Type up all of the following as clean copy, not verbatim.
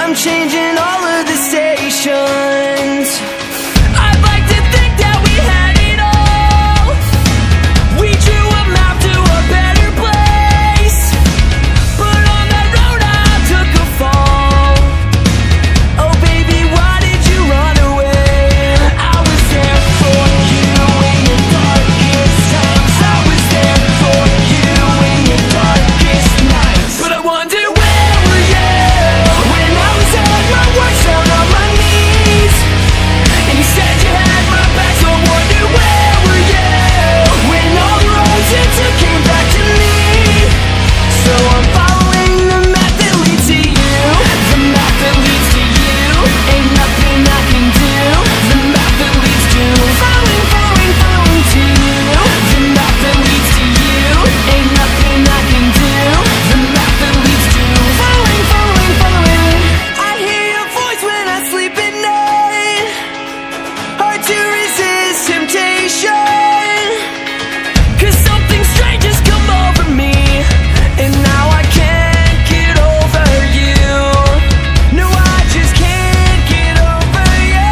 I'm changing all of the stations. I'd like to think that we had it all. We drew a map to a better place, but on that road I took a fall. Oh baby, why did you run away? I was there for you in your darkest times. I was there for you in your darkest nights. But I wonder, where were you when I was at my worst, down on my knees? And you said you had my back, so I wonder, where were you when all the roads you took came back to me? So I'm following the map that leads to you. The map that leads to you. Ain't nothing I can do. The map that leads to following, following, following to you. The map that leads to you. Ain't nothing I can do. The map that leads to following, following, following. I hear your voice when I sleep at night. Hard to resist temptation, 'cause something strange has come over me, and now I can't get over you. No, I just can't get over you.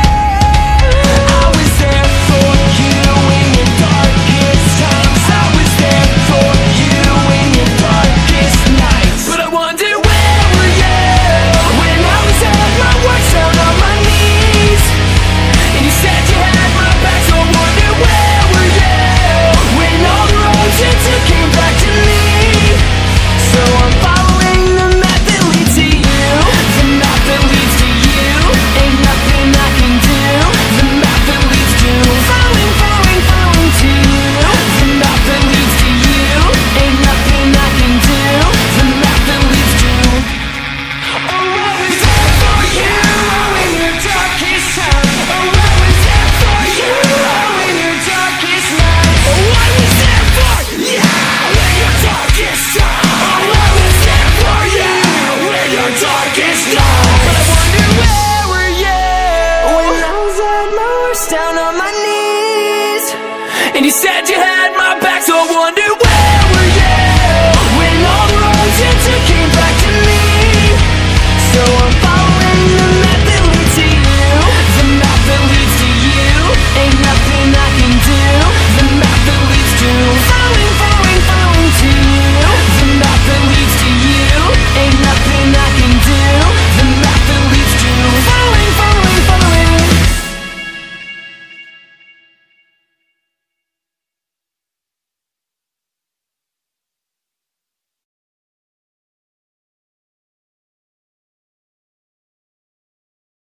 I was there for you in your darkest times. I was there for you in your darkest nights. But I wonder, where were you when I was at my worst, down on my knees? And you said you had my back, so I wonder, where were you when all the roads you took came back to me? So I'm following the map that leads to you. The map that leads to you. Ain't nothing I can do. The map that leads to following, following, following to you. The map that leads to you. Ain't nothing I can do. The map that leads to. Oh, I was there for you in your darkest time. Oh, I was there for you in your darkest night. Oh, I was there for you in your darkest time. Oh, I was there for you in your darkest night. But I wonder, where were you when I was at my worst, down on my knees? And you said you had my back, so I wonder,